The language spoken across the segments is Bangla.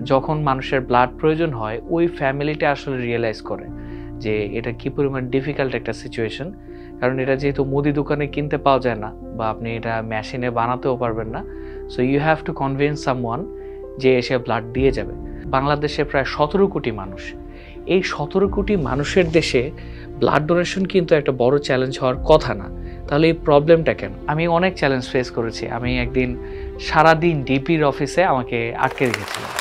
যখন মানুষের ব্লাড প্রয়োজন হয় ওই ফ্যামিলিটা আসলে রিয়েলাইজ করে যে এটা কি পরিমাণ ডিফিকাল্ট একটা সিচুয়েশন। কারণ এটা যেহেতু মুদি দোকানে কিনতে পাওয়া যায় না বা আপনি এটা মেশিনে বানাতেও পারবেন না, so you have to convince someone যে এসে ব্লাড দিয়ে যাবে। বাংলাদেশে প্রায় 17 কোটি মানুষ। এই 17 কোটি মানুষের দেশে ব্লাড ডোনেশন কিন্তু একটা বড় চ্যালেঞ্জ হওয়ার কথা না। তাহলে এই প্রবলেমটা কেন? আমি অনেক চ্যালেঞ্জ ফেস করেছি। আমি একদিন সারাদিন ডিপির অফিসে আমাকে আটকে রেখেছিলাম।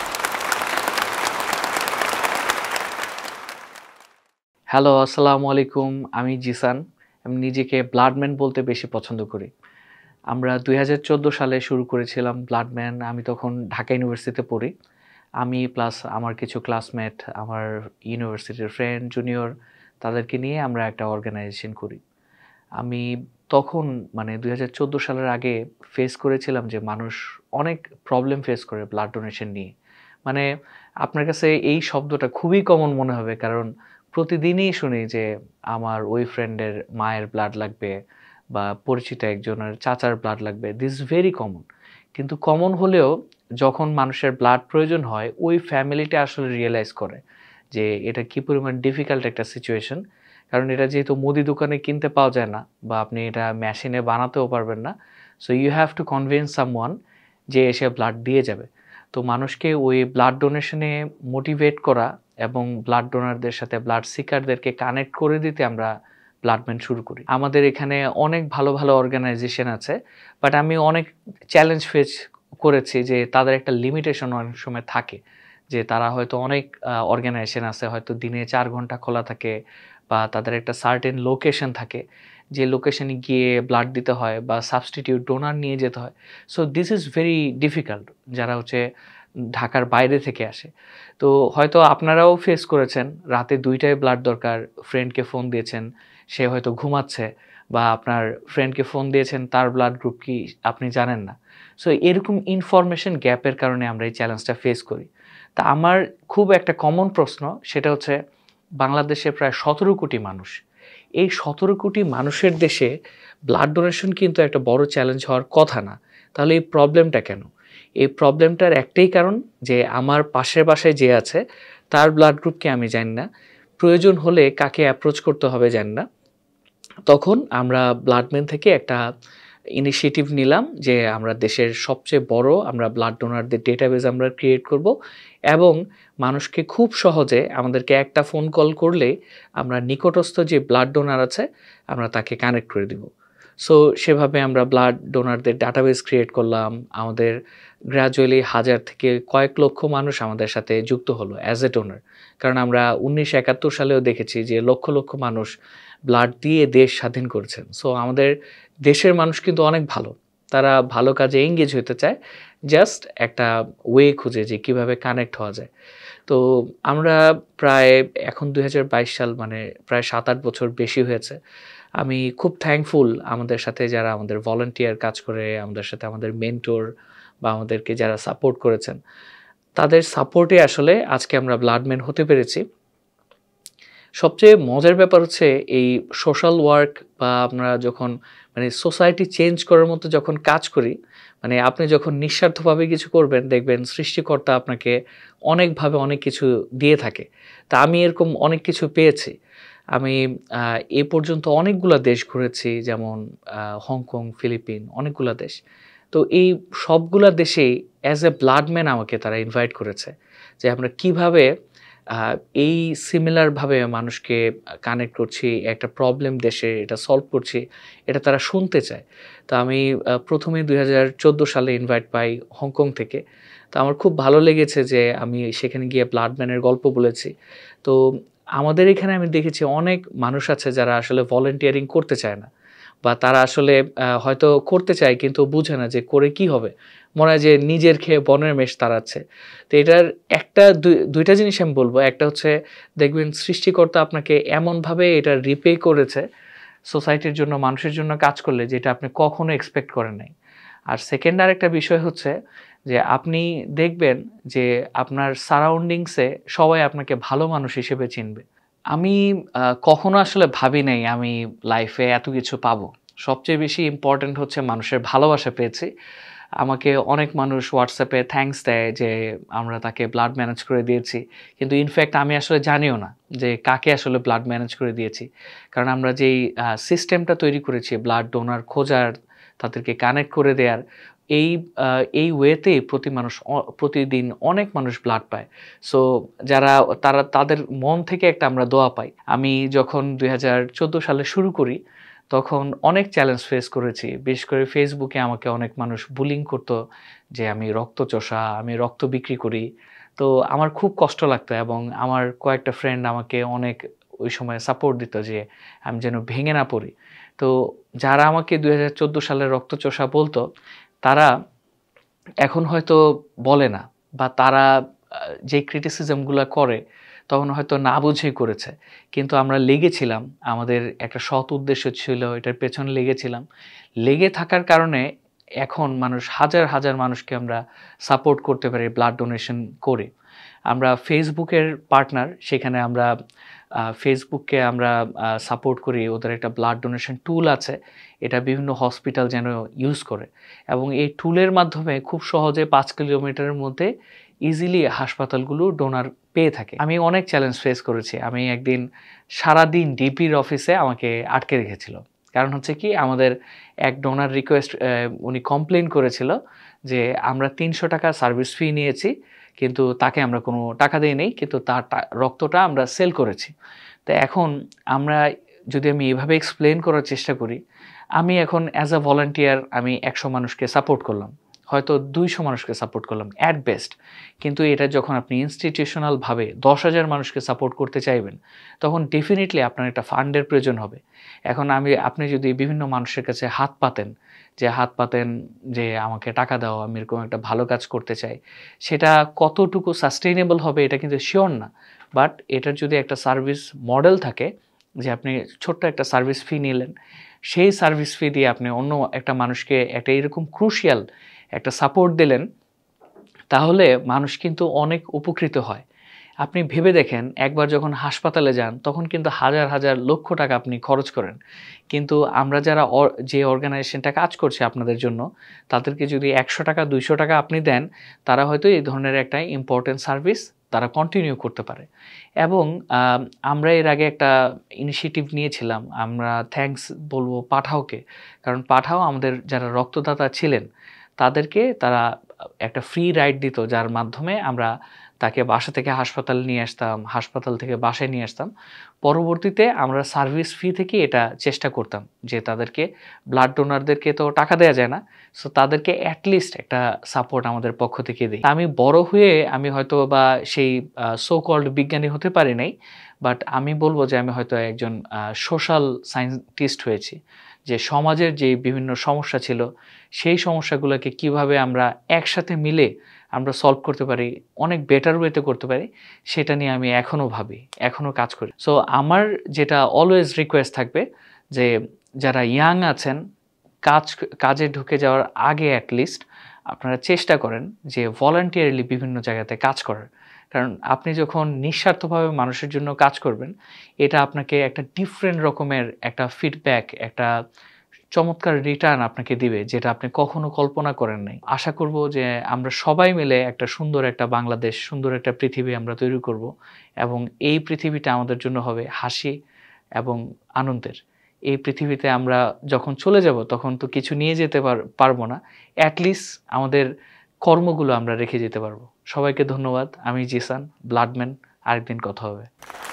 হ্যালো, আসসালামু আলাইকুম। আমি জিসান। আমি নিজেকে ব্লাডম্যান বলতে বেশি পছন্দ করি। আমরা 2014 সালে শুরু করেছিলাম ব্লাডম্যান। আমি তখন ঢাকা ইউনিভার্সিটিতে পড়ি। আমি প্লাস আমার কিছু ক্লাসমেট, আমার ইউনিভার্সিটির ফ্রেন্ড, জুনিয়র, তাদেরকে নিয়ে আমরা একটা অর্গানাইজেশন করি। আমি তখন 2014 সালের আগে ফেস করেছিলাম যে মানুষ অনেক প্রবলেম ফেস করে ব্লাড ডোনেশন নিয়ে। মানে আপনার কাছে এই শব্দটা খুবই কমন মনে হবে, কারণ প্রতিদিনই শুনি যে আমার ওই ফ্রেন্ডের মায়ের ব্লাড লাগবে বা পরিচিত একজনের চাচার ব্লাড লাগবে। This is very common. কিন্তু কমন হলেও যখন মানুষের ব্লাড প্রয়োজন হয় ওই ফ্যামিলিটা আসলে রিয়েলাইজ করে যে এটা কি পরিমাণ ডিফিকাল্ট একটা সিচুয়েশন। কারণ এটা যেহেতু মুদি দোকানে কিনতে পাওয়া যায় না বা আপনি এটা মেশিনে বানাতেও পারবেন না, so you have to convince someone যে এসে ব্লাড দিয়ে যাবে। তো মানুষকে ওই ব্লাড ডোনেশনে মোটিভেট করা এবং ব্লাড ডোনারদের সাথে ব্লাড সিকারদেরকে কানেক্ট করে দিতে আমরা ব্লাডম্যান শুরু করি। আমাদের এখানে অনেক ভালো ভালো অর্গানাইজেশন আছে, বাট আমি অনেক চ্যালেঞ্জ ফেস করেছি যে তাদের একটা লিমিটেশন অনেক সময় থাকে, যে তারা হয়তো অনেক অর্গানাইজেশন আছে, হয়তো দিনে 4 ঘন্টা খোলা থাকে বা তাদের একটা সার্টেন লোকেশন থাকে, যে লোকেশনে গিয়ে ব্লাড দিতে হয় বা সাবস্টিটিউট ডোনার নিয়ে যেতে হয়। So this is very difficult যারা ঢাকার বাইরে থেকে আসে। তো হয়তো আপনারাও ফেস করেছেন, রাতে 2টায় ব্লাড দরকার, ফ্রেন্ডকে ফোন দিয়েছেন, সে হয়তো ঘুমাচ্ছে, বা আপনার ফ্রেন্ডকে ফোন দিয়েছেন, তার ব্লাড গ্রুপ কি আপনি জানেন না। সো এরকম ইনফরমেশন গ্যাপের কারণে আমরা এই চ্যালেঞ্জটা ফেস করি। তা আমার খুব একটা কমন প্রশ্ন, সেটা হচ্ছে বাংলাদেশে প্রায় 17 কোটি মানুষ। এই 17 কোটি মানুষের দেশে ব্লাড ডোনেশন কিন্তু একটা বড় চ্যালেঞ্জ হওয়ার কথা না। তাহলে এই প্রবলেমটা কেন? এই প্রবলেমটার একটাই কারণ যে আমার পাশের বাসায় যে আছে তার ব্লাড গ্রুপকে আমি জানি না, প্রয়োজন হলে কাকে অ্যাপ্রোচ করতে হবে জানি না। তখন আমরা ব্লাডম্যান থেকে একটা ইনিশিয়েটিভ নিলাম যে আমরা দেশের সবচেয়ে বড় আমরা ব্লাড ডোনারদের ডেটাবেস আমরা ক্রিয়েট করব, এবং মানুষকে খুব সহজে আমাদেরকে একটা ফোন কল করলে আমরা নিকটস্থ যে ব্লাড ডোনার আছে আমরা তাকে কানেক্ট করে দিব। সো সেভাবে আমরা ব্লাড ডোনারদের ডাটাবেস ক্রিয়েট করলাম। আমাদের গ্র্যাজুয়ালি 1000 থেকে কয়েক লক্ষ মানুষ আমাদের সাথে যুক্ত হলো অ্যাজ এ ডোনার। কারণ আমরা 1971 সালেও দেখেছি যে লক্ষ লক্ষ মানুষ ব্লাড দিয়ে দেশ স্বাধীন করেছেন। সো আমাদের দেশের মানুষ কিন্তু অনেক ভালো, তারা ভালো কাজে এঙ্গেজ হতে চায়, জাস্ট একটা ওয়ে খুঁজে যে কীভাবে কানেক্ট হওয়া যায়। তো আমরা প্রায় এখন 2022 সাল, প্রায় 7-8 বছর বেশি হয়েছে। আমি খুব থ্যাঙ্কফুল আমাদের সাথে যারা আমাদের ভলান্টিয়ার কাজ করে, আমাদের সাথে আমাদের মেন্টর বা আমাদেরকে যারা সাপোর্ট করেছেন, তাদের সাপোর্টে আসলে আজকে আমরা ব্লাডম্যান হতে পেরেছি। সবচেয়ে মজার ব্যাপার হচ্ছে এই সোশ্যাল ওয়ার্ক বা আমরা যখন সোসাইটি চেঞ্জ করার মতো যখন কাজ করি, আপনি যখন নিঃস্বার্থভাবে কিছু করবেন, দেখবেন সৃষ্টিকর্তা আপনাকে অনেকভাবে অনেক কিছু দিয়ে থাকে। তা আমি এরকম অনেক কিছু পেয়েছি। আমি এ পর্যন্ত অনেকগুলা দেশ ঘুরেছি, যেমন হংকং, ফিলিপিন, অনেকগুলা দেশ। তো এই সবগুলা দেশেই অ্যাজ এ ব্লাডম্যান আমাকে তারা ইনভাইট করেছে যে আমরা কিভাবে এই সিমিলারভাবে মানুষকে কানেক্ট করছি, একটা প্রবলেম দেশে এটা সলভ করছি, এটা তারা শুনতে চায়। তো আমি প্রথমে 2014 সালে ইনভাইট পাই হংকং থেকে। তো আমার খুব ভালো লেগেছে যে আমি সেখানে গিয়ে ব্লাডম্যানের গল্প বলেছি। তো আমাদের এখানে আমি দেখেছি অনেক মানুষ আছে যারা আসলে ভলান্টিয়ারিং করতে চায় না, বা তারা আসলে হয়তো করতে চায় কিন্তু বুঝে না যে করে কি হবে, মনে হয় যে নিজের খেয়ে বনের মেষ তাড়াচ্ছে। তো এটার দুইটা জিনিস আমি বলবো। একটা হচ্ছে দেখবেন সৃষ্টিকর্তা আপনাকে এমনভাবে এটা রিপে করেছে সোসাইটির জন্য, মানুষের জন্য কাজ করলে, যেটা আপনি কখনো এক্সপেক্ট করেন নাই। আর সেকেন্ড আরেকটা বিষয় হচ্ছে যে আপনি দেখবেন যে আপনার সারাউন্ডিংসে সবাই আপনাকে ভালো মানুষ হিসেবে চিনবে। আমি কখনো আসলে ভাবি নাই আমি লাইফে এত কিছু পাবো। সবচেয়ে বেশি ইম্পর্ট্যান্ট হচ্ছে মানুষের ভালোবাসা পেয়েছি। আমাকে অনেক মানুষ হোয়াটসঅ্যাপে থ্যাঙ্কস দেয় যে আমরা তাকে ব্লাড ম্যানেজ করে দিয়েছি, কিন্তু ইনফ্যাক্ট আমি আসলে জানিও না যে কাকে আসলে ব্লাড ম্যানেজ করে দিয়েছি। কারণ আমরা যেই সিস্টেমটা তৈরি করেছি ব্লাড ডোনার খোঁজার, তাদেরকে কানেক্ট করে দেওয়ার, এই এই ওয়েতে প্রতিদিন অনেক মানুষ ব্লাড পায়। সো তাদের মন থেকে একটা আমরা দোয়া পাই। আমি যখন 2014 সালে শুরু করি তখন অনেক চ্যালেঞ্জ ফেস করেছি। বিশেষ করে ফেসবুকে আমাকে অনেক মানুষ বুলিং করতো যে আমি রক্তচোষা, আমি রক্ত বিক্রি করি। তো আমার খুব কষ্ট লাগতো এবং আমার কয়েকটা ফ্রেন্ড আমাকে অনেক ওই সময় সাপোর্ট দিত যে আমি যেন ভেঙে না পড়ি। তো যারা আমাকে 2014 সালে রক্তচোষা বলতো, তারা এখন হয়তো বলে না, বা তারা যে ক্রিটিসিজমগুলা করে তখন হয়তো না বুঝেই করেছে। কিন্তু আমরা লেগেছিলাম, আমাদের একটা সৎ উদ্দেশ্য ছিল, এটার পেছনে লেগেছিলাম। লেগে থাকার কারণে এখন হাজার হাজার মানুষকে আমরা সাপোর্ট করতে পারি ব্লাড ডোনেশন করে। আমরা ফেসবুকের পার্টনার, সেখানে আমরা ফেসবুককে আমরা সাপোর্ট করি। ওদের একটা ব্লাড ডোনেশন টুল আছে, এটা বিভিন্ন হসপিটাল যেন ইউজ করে, এবং এই টুলের মাধ্যমে খুব সহজে 5 কিলোমিটারের মধ্যে ইজিলি হাসপাতালগুলো ডোনার পেয়ে থাকে। আমি অনেক চ্যালেঞ্জ ফেস করেছি। আমি একদিন সারাদিন ডিপির অফিসে আমাকে আটকে রেখেছিল। কারণ হচ্ছে কি, আমাদের এক ডোনার রিকোয়েস্ট, উনি কমপ্লেন করেছিল যে আমরা 300 টাকা সার্ভিস ফি নিয়েছি, কিন্তু তাকে আমরা কোনো টাকা দিই নাই, কিন্তু তার রক্তটা আমরা সেল করেছি। তো এখন যদি আমি এভাবে এক্সপ্লেন করার চেষ্টা করি, আমি এখন অ্যাজ আ ভলান্টিয়ার আমি 100 মানুষকে সাপোর্ট করলাম, হয়তো 200 মানুষকে সাপোর্ট করলাম অ্যাট বেস্ট। কিন্তু এটা যখন আপনি ইনস্টিটিউশনালভাবে 10,000 মানুষকে সাপোর্ট করতে চাইবেন, তখন ডেফিনিটলি আপনার একটা ফান্ডের প্রয়োজন হবে। এখন আপনি যদি বিভিন্ন মানুষের কাছে হাত পাতেন যে আমাকে টাকা দাও, আমি এরকম একটা ভালো কাজ করতে চাই, সেটা কতটুকু সাস্টেইনেবল হবে এটা কিন্তু শিওর না। বাট এটার যদি একটা সার্ভিস মডেল থাকে, যে আপনি ছোট্ট একটা সার্ভিস ফি নিলেন, সেই সার্ভিস ফি দিয়ে আপনি অন্য একটা মানুষকে একটা এরকম ক্রুশিয়াল একটা সাপোর্ট দিলেন, তাহলে মানুষ কিন্তু অনেক উপকৃত হয়। আপনি ভেবে দেখেন, একবার যখন হাসপাতালে যান তখন কিন্তু হাজার হাজার লক্ষ টাকা আপনি খরচ করেন, কিন্তু আমরা যে অর্গানাইজেশনটা কাজ করছে আপনাদের জন্য, তাদেরকে যদি 100 টাকা 200 টাকা আপনি দেন, তারা হয়তো এই ধরনের একটা ইম্পর্টেন্ট সার্ভিস তারা কন্টিনিউ করতে পারে। এবং আমরা এর আগে একটা ইনিশিয়েটিভ নিয়েছিলাম, আমরা থ্যাঙ্কস বলবো পাঠাওকে। কারণ পাঠাও আমাদের যারা রক্তদাতা ছিলেন তারা একটা ফ্রি রাইড দিত, যার মাধ্যমে আমরা তাকে বাসা থেকে হাসপাতালে নিয়ে আসতাম, হাসপাতাল থেকে বাসায় নিয়ে আসতাম। পরবর্তীতে আমরা সার্ভিস ফি থেকে এটা চেষ্টা করতাম যে তাদেরকে, ব্লাড ডোনারদেরকে তো টাকা দেওয়া যায় না, সো তাদেরকে অ্যাটলিস্ট একটা সাপোর্ট আমাদের পক্ষ থেকে দিই। আমি বড় হয়ে আমি হয়তো বা সেই সো কল্ড বিজ্ঞানী হতে পারি নাই, বাট আমি বলবো যে আমি হয়তো একজন সোশ্যাল সায়েন্টিস্ট হয়েছি, যে সমাজের যে বিভিন্ন সমস্যা ছিল সেই সমস্যাগুলোকে কিভাবে আমরা একসাথে মিলে আমরা সলভ করতে পারি, অনেক বেটার ওয়েতে করতে পারি, সেটা নিয়ে আমি এখনও ভাবি, এখনও কাজ করি। সো আমার যেটা অলওয়েজ রিকোয়েস্ট থাকবে, যে যারা ইয়াং আছেন, কাজে ঢুকে যাওয়ার আগে অ্যাটলিস্ট আপনারা চেষ্টা করেন যে ভলান্টিয়ারলি বিভিন্ন জায়গাতে কাজ করার। কারণ আপনি যখন নিঃস্বার্থভাবে মানুষের জন্য কাজ করবেন, এটা আপনাকে একটা ডিফারেন্ট রকমের একটা ফিডব্যাক, একটা চমৎকার রিটার্ন আপনাকে দিবে, যেটা আপনি কখনো কল্পনা করেন নাই। আশা করব যে আমরা সবাই মিলে একটা সুন্দর একটা বাংলাদেশ, সুন্দর একটা পৃথিবী আমরা তৈরি করব, এবং এই পৃথিবীটা আমাদের জন্য হবে হাসি এবং আনন্দের। এই পৃথিবীতে আমরা যখন চলে যাব তখন তো কিছু নিয়ে যেতে পারবো না, অ্যাটলিস্ট আমাদের কর্মগুলো আমরা রেখে যেতে পারবো। সবাইকে ধন্যবাদ। আমি জিসান, ব্লাডম্যান। আরেকদিন কথা হবে।